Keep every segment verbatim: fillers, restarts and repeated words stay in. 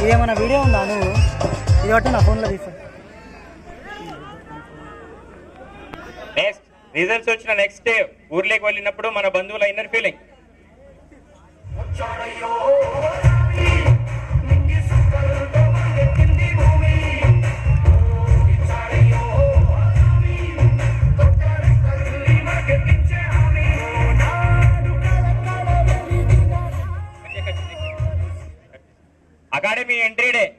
ఇదేమన్నా వీడియో ఉందా నువ్వు ఇది ఒకటి నా ఫోన్లో తీసా. నెక్స్ట్ రిజల్ట్స్ వచ్చిన నెక్స్ట్ డే ఊర్లోకి వెళ్ళినప్పుడు మన బంధువుల inner feeling. Academy entry day.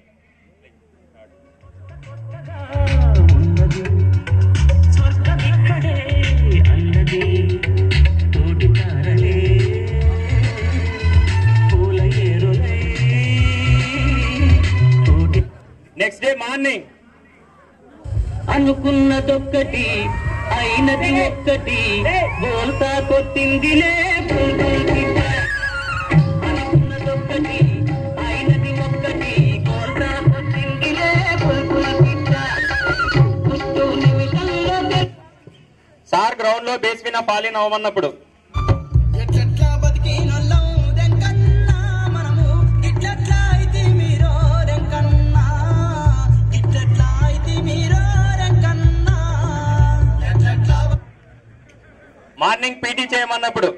Next day morning అనుకున్నదొక్కటి అయినది ఒక్కటి బోల్తా కొట్టిందిలే అనుకున్నదొక్కటి అయినది ఒక్కటి బోల్తా కొట్టిందిలే సార్ గ్రౌండ్ లో బేస్ విన ఫాలిన్ అవ్వమన్నప్పుడు మార్నింగ్ పీటీ చేయమన్నప్పుడు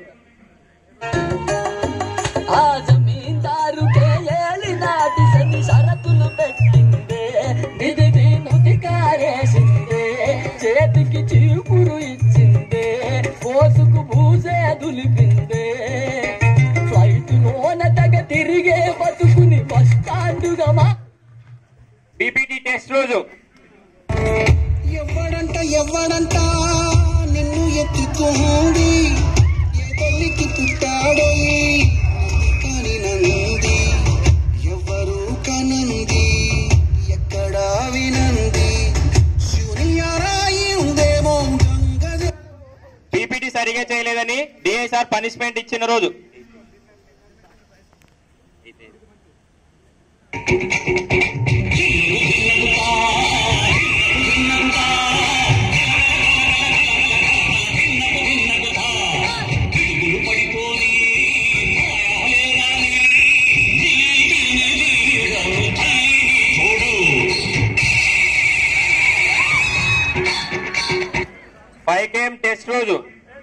ఆ జమీందారు కేయాలి నాటి సని షరతులు పెట్టిందే నిధి నుతికారేసిందే చేతికి చీపురు ఇచ్చిందే పోసుకు పూసే దులిపిందే ఫ్లైట్ లోన తగ తిరిగే బతుకుని బస్ స్టాండుగా మా పీపీటీ టెస్ట్ రోజు ఎవ్వడంట ఎవ్వడంట నిన్ను ఎత్తుకోండి ఎవరికి పుట్టాడో కాని నంది ఎవరు కనంది ఎక్కడా వినంది శూన్యరాయి ఉందేమో గంగదే. పీపీటీ సరిగా చేయలేదని డిఐసార్ పనిష్మెంట్ ఇచ్చిన రోజు ఫైవ్ కేఎం టెస్ట్ రోజు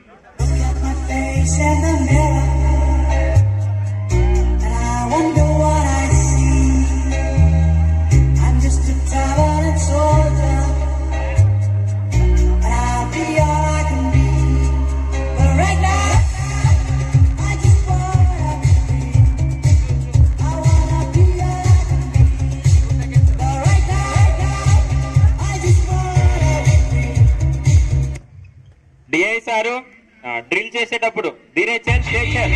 డిఐ సారు డ్రిల్ చేసేటప్పుడు దీనే చేంజ్ చేశారు.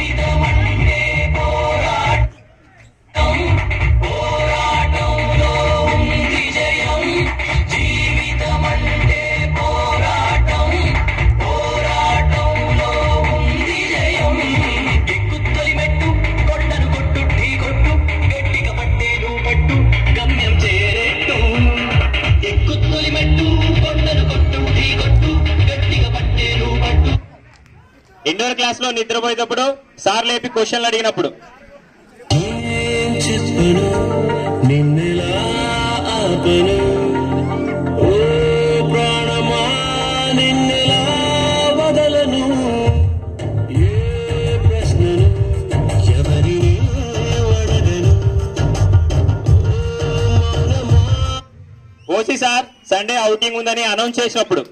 ఇండోర్ క్లాస్ లో నిద్రపోయేటప్పుడు సార్ లేపి క్వశ్చన్లు అడిగినప్పుడు ఓసి సార్ సండే అవుటింగ్ ఉందని అనౌన్స్ చేసినప్పుడు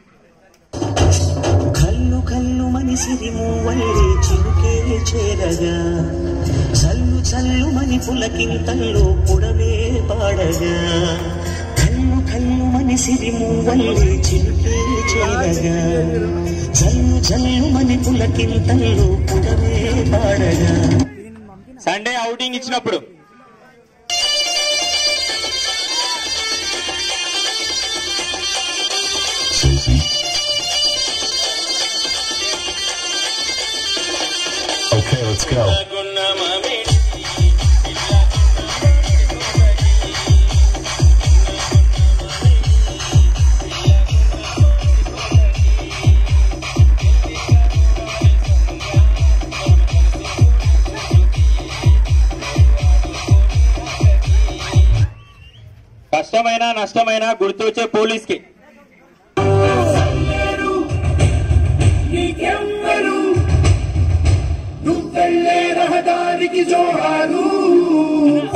కల్లు కల్లు మనిసిరి మూవల్లి చిరుకే చేరగా చల్లు చల్లు మని పులకింతల్లో పుడమే పాడగా కల్లు కల్లు మనిసిరి మూవల్లి చిరుకే చేరగా చల్లు చల్లు మని పులకింతల్లో పుడమే పాడగా సండే అవుటింగ్ ఇచ్చినప్పుడు Okay, let's go. కష్టమైన నష్టమైన గుర్తొచ్చే పోలీస్ కి. రహదారికి జోహారు